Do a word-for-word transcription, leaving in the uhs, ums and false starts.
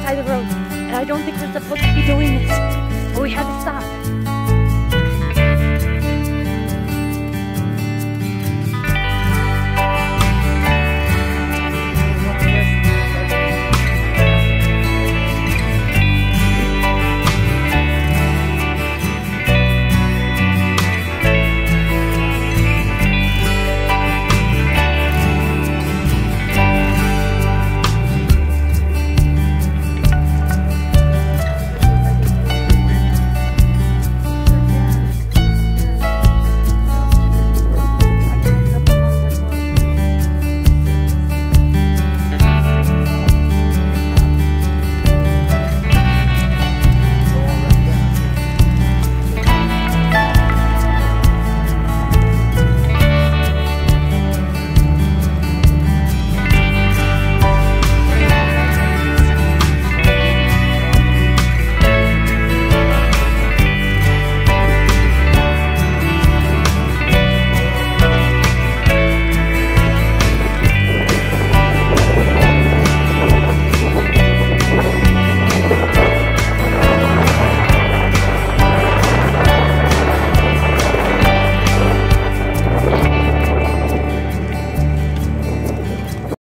side of the road, and I don't think we're supposed to be doing this, but we had to stop.